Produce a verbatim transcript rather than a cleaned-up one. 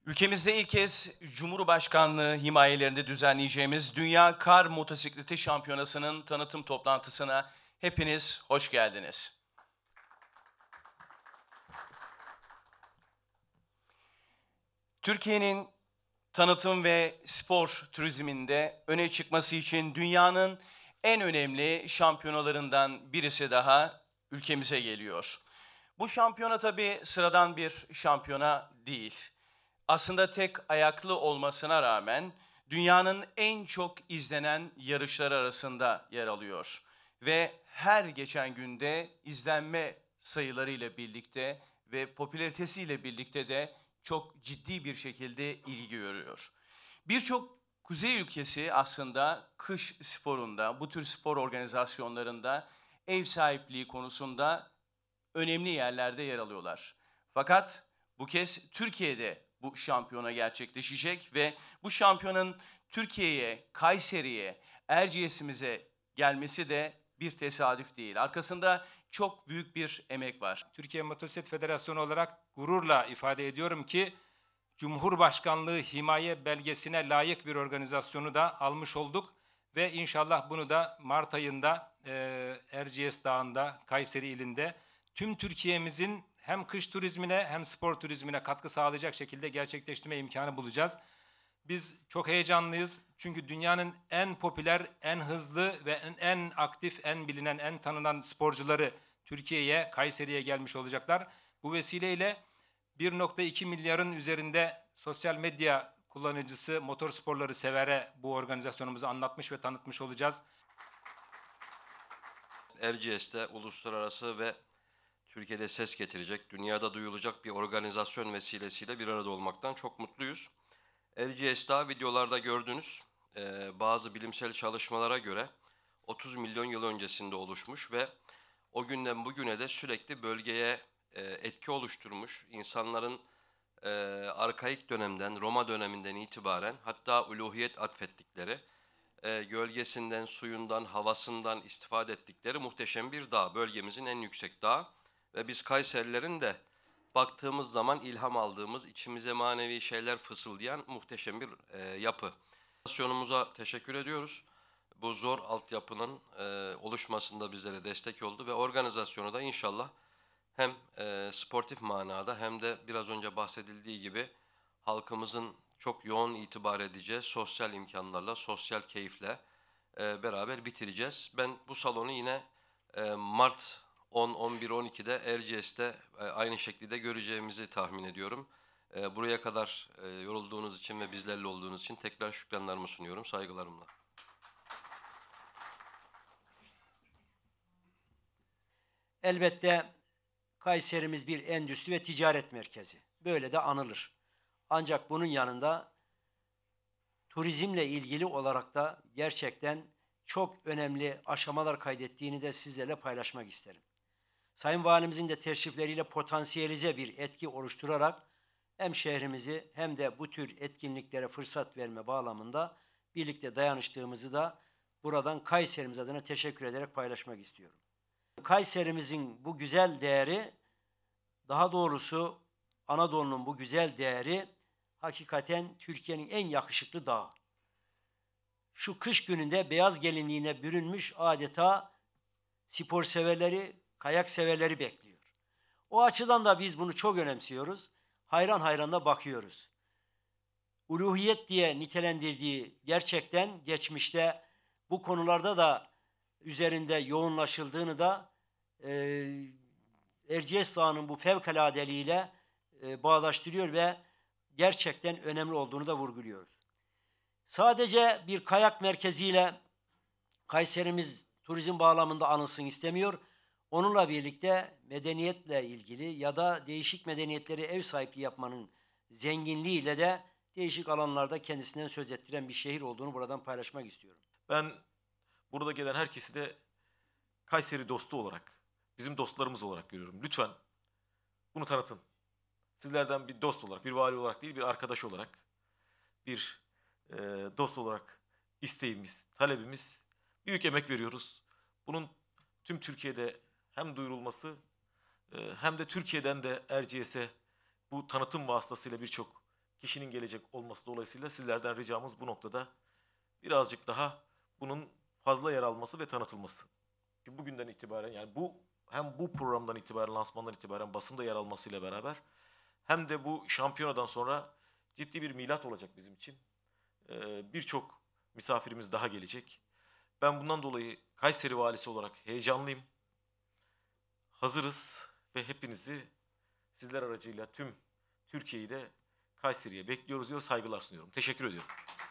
Ülkemizde ilk kez Cumhurbaşkanlığı himayelerinde düzenleyeceğimiz Dünya Kar Motosikleti Şampiyonası'nın tanıtım toplantısına hepiniz hoş geldiniz. Türkiye'nin tanıtım ve spor turizminde öne çıkması için dünyanın en önemli şampiyonalarından birisi daha ülkemize geliyor. Bu şampiyona tabii sıradan bir şampiyona değil. Aslında tek ayaklı olmasına rağmen dünyanın en çok izlenen yarışları arasında yer alıyor. Ve her geçen günde izlenme sayılarıyla birlikte ve popülaritesiyle birlikte de çok ciddi bir şekilde ilgi görüyor. Birçok kuzey ülkesi aslında kış sporunda, bu tür spor organizasyonlarında ev sahipliği konusunda önemli yerlerde yer alıyorlar. Fakat bu kez Türkiye'de bu şampiyona gerçekleşecek ve bu şampiyonun Türkiye'ye, Kayseri'ye, Erciyes'imize gelmesi de bir tesadüf değil. Arkasında çok büyük bir emek var. Türkiye Motosiklet Federasyonu olarak gururla ifade ediyorum ki Cumhurbaşkanlığı himaye belgesine layık bir organizasyonu da almış olduk ve inşallah bunu da Mart ayında e, Erciyes Dağı'nda, Kayseri ilinde tüm Türkiye'mizin hem kış turizmine hem spor turizmine katkı sağlayacak şekilde gerçekleştirme imkanı bulacağız. Biz çok heyecanlıyız çünkü dünyanın en popüler, en hızlı ve en, en aktif, en bilinen, en tanınan sporcuları Türkiye'ye, Kayseri'ye gelmiş olacaklar. Bu vesileyle bir nokta iki milyarın üzerinde sosyal medya kullanıcısı, motor sporları severe bu organizasyonumuzu anlatmış ve tanıtmış olacağız. Erciyes'te uluslararası ve Türkiye'de ses getirecek, dünyada duyulacak bir organizasyon vesilesiyle bir arada olmaktan çok mutluyuz. Erciyes Dağı videolarda gördünüz, ee, bazı bilimsel çalışmalara göre otuz milyon yıl öncesinde oluşmuş ve o günden bugüne de sürekli bölgeye e, etki oluşturmuş. İnsanların e, arkaik dönemden, Roma döneminden itibaren hatta uluhiyet atfettikleri, e, gölgesinden, suyundan, havasından istifade ettikleri muhteşem bir dağ. Bölgemizin en yüksek dağı ve biz Kayserilerin de baktığımız zaman ilham aldığımız, içimize manevi şeyler fısıldayan muhteşem bir e, yapı. Organizasyonumuza teşekkür ediyoruz. Bu zor altyapının e, oluşmasında bizlere destek oldu ve organizasyonu da inşallah hem e, sportif manada hem de biraz önce bahsedildiği gibi halkımızın çok yoğun itibar edeceği sosyal imkanlarla, sosyal keyifle e, beraber bitireceğiz. Ben bu salonu yine e, Mart on, on bir, on ikide Erciyes'te e, aynı şekilde göreceğimizi tahmin ediyorum. E, buraya kadar e, yorulduğunuz için ve bizlerle olduğunuz için tekrar şükranlarımı sunuyorum, saygılarımla. Elbette Kayserimiz bir endüstri ve ticaret merkezi. Böyle de anılır. Ancak bunun yanında turizmle ilgili olarak da gerçekten çok önemli aşamalar kaydettiğini de sizlerle paylaşmak isterim. Sayın Valimizin de teşrifleriyle potansiyelize bir etki oluşturarak hem şehrimizi hem de bu tür etkinliklere fırsat verme bağlamında birlikte dayanıştığımızı da buradan Kayserimiz adına teşekkür ederek paylaşmak istiyorum. Kayserimizin bu güzel değeri, daha doğrusu Anadolu'nun bu güzel değeri hakikaten Türkiye'nin en yakışıklı dağı. Şu kış gününde beyaz gelinliğine bürünmüş adeta spor severleri, kayak severleri bekliyor. O açıdan da biz bunu çok önemsiyoruz. Hayran hayran da bakıyoruz. Uluhiyet diye nitelendirdiği gerçekten geçmişte bu konularda da üzerinde yoğunlaşıldığını da e, Erciyes Dağı'nın bu fevkaladeliğiyle e, bağdaştırıyor ve gerçekten önemli olduğunu da vurguluyoruz. Sadece bir kayak merkeziyle Kayserimiz turizm bağlamında anılsın istemiyor. Onunla birlikte medeniyetle ilgili ya da değişik medeniyetleri ev sahipliği yapmanın zenginliğiyle de değişik alanlarda kendisinden söz ettiren bir şehir olduğunu buradan paylaşmak istiyorum. Ben burada gelen herkesi de Kayseri dostu olarak, bizim dostlarımız olarak görüyorum. Lütfen bunu tanıtın. Sizlerden bir dost olarak, bir vali olarak değil, bir arkadaş olarak, bir e, dost olarak isteğimiz, talebimiz, büyük emek veriyoruz. Bunun tüm Türkiye'de hem duyurulması e, hem de Türkiye'den de Erciyes'e bu tanıtım vasıtasıyla birçok kişinin gelecek olması dolayısıyla sizlerden ricamız bu noktada birazcık daha bunun fazla yer alması ve tanıtılması. Çünkü bugünden itibaren yani bu hem bu programdan itibaren, lansmandan itibaren basında yer almasıyla beraber hem de bu şampiyonadan sonra ciddi bir milat olacak bizim için. Ee, Birçok misafirimiz daha gelecek. Ben bundan dolayı Kayseri valisi olarak heyecanlıyım. Hazırız ve hepinizi sizler aracıyla tüm Türkiye'yi de Kayseri'ye bekliyoruz diyor, saygılar sunuyorum. Teşekkür ediyorum.